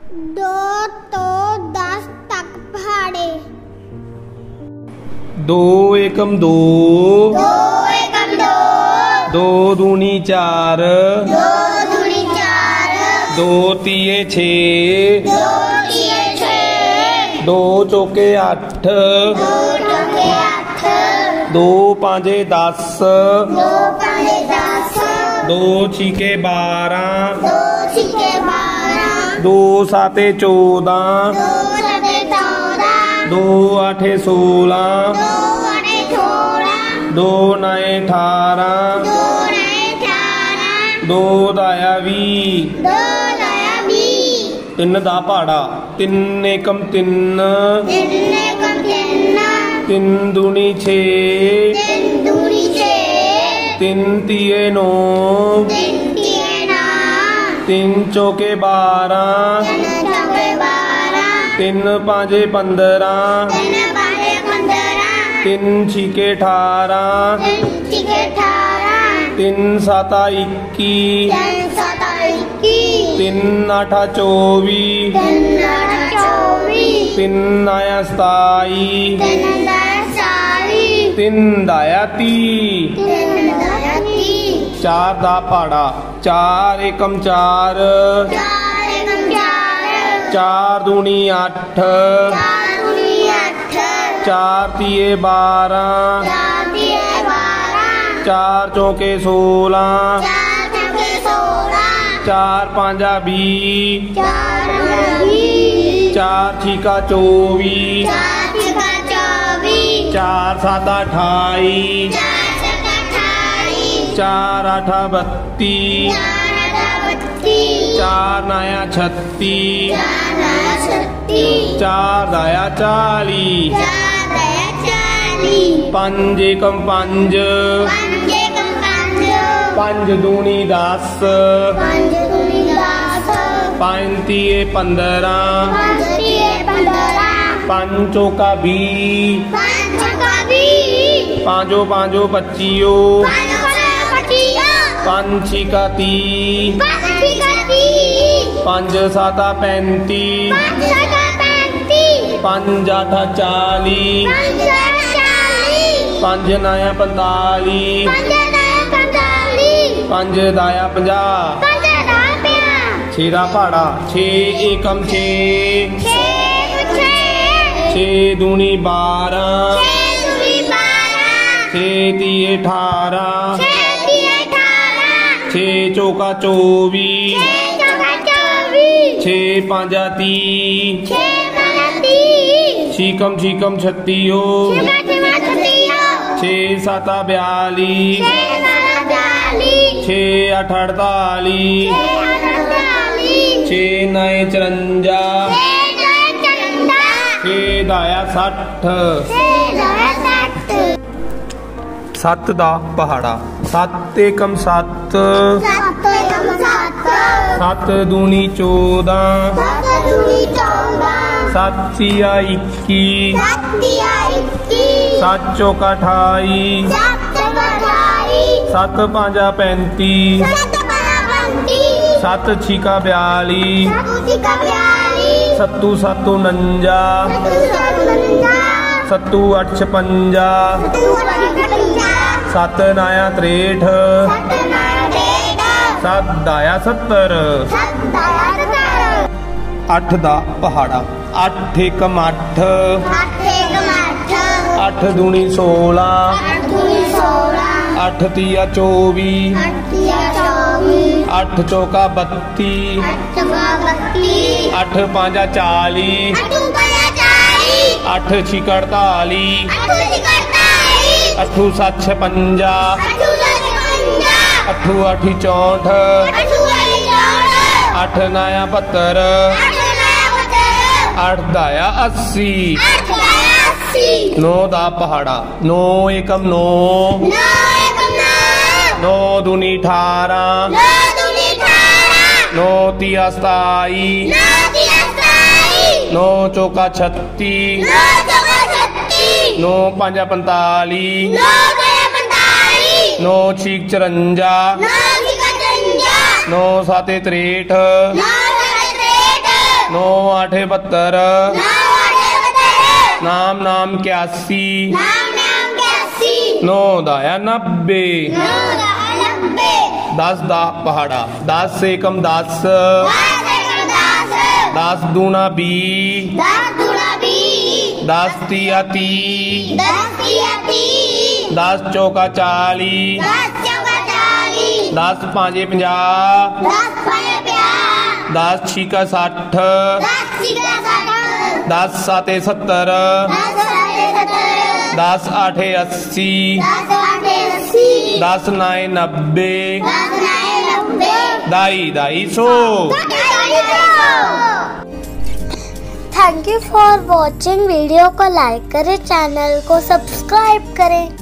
2 ਤੋਂ 10 ਤੱਕ ਪਹਾੜੇ। 2 ਏਕਮ 2, 2 ਏਕਮ 2, 2 दूनी 4, 2 दूनी 4, 2 तीए 6, 2 तीए 6, 2 चौके 8, 2 चौके 8, 2 पांजे 10, 2 पांजे 10, 2 छीके 12, 2 छीके 12, 2 साते 14, 2 सते 14, 2 आठे 16, 2 आठे 16, 2 नाए 18, 2 नाए 18, 2 दाया 20, 2 दाया 20, 3 दा पहाड़ा। 3 ਏਕਮ 3, 3 ਏਕਮ 3, 3 दूनी 6, 3 दूनी 6, 3 तीए 9, 3 तीए 9, 3 चौके 12, 3 चौके 12, 3 पांजे 15, 3 पांजे 15, 3 छीके 18, 3 छीके 18, 3 साता 21, 3 सता 21, 3 आठा 24, 3 आठा 24, 3 आया 27, 3 दाया 40, 3 दाया 30, 3 दाया 30, 4 दा पहाड़ा। 4 ਏਕਮ 4, 4 ਏਕਮ 4, 4 दूनी 8, 4 दूनी 8, 4 तीए 12, 4 तीए 12, 4 चौके 16, 4 चौके 16, 4 पांजा 20, 4 20, 4 छीका 24, 4 छीका 24, 4 साता 28, 4 सता 28, 4 आठा 32, 4 आठा 32, 4 नाया 36, 4 दाया 36, 4 दाया 40, 4 दाया 40, 5 ਏਕਮ 5, 5 ਏਕਮ 5, 5 दूनी 10, 5 दूनी 10, 5 तीए 15, 5 तीए 15, 5 चौका 20, 5 चौका 20, 5 5 25, 5 25, 5 छीका 30, 5 छीका 30, 5 साता 35, 5 सता 35, 5 आठा 40, 5 आठा 40, 5 नाया 45, 5 दाया 45, 5 दाया 50, 5 दाया 50, 6 दा पहाड़ा। 6 ਏਕਮ 6, 6 6, 6 दूनी 12, 6 दूनी 12, 6 तीए 18, 6 तीए 18, 6 चौका 24, 6 चौका 24, 6 पांजा 30, 6 पांजा 30, छीकम छीकम 36, छिमा छिमा 36, 6 साता 42, 6 सता 42, 6 आठ 48, 6 आठा 48, 6 9 54, 6 दाया 54, 6 दाया 60, 6 दाया 60, 7 दा पहाड़ा। 7 ਏਕਮ 7, 7 ਏਕਮ 7, 7 दूनी 14, 7 दूनी 14, 7 तीया 21, 7 तीया 21, 7 चौका 28, 7 चौका 28, 7 पांजा 35, 7 पांजा 35, 7 छीका 42, 7 छीका 42, 7 7 49, 7 7 8 56, 7 नाया 63, 7 दाया 70, 8 दा पहाड़ा। 8 ਏਕਮ 8, 8 दूनी 16, 8 तीया 24, 8 चौका 32, 8 पांजा 40, 8 छीका 48, 8 7 56, 8 8 64, 8 नाया 72, 8 दाया 80, 9 दा पहाड़ा। 9 ਏਕਮ 9, 9 दूनी 18, 9 तीया 27, 9 चौका 36, 9 पांजा 45, 9 छीक 54, 9 साते 63, 9 8 72 नाम नाम 81 9 दाया 90 10 दा पहाड़ा 10 एकम 10 10 दूना 20 10 तिया 30 10 चौका 40 10 पांचे 50 10 छीका 60 10 साते 70 10 आठे 80 10 नाए 90 दाई दाई 100। Thank you for watching. Video को लाइक करें, चैनल को सब्सक्राइब करें।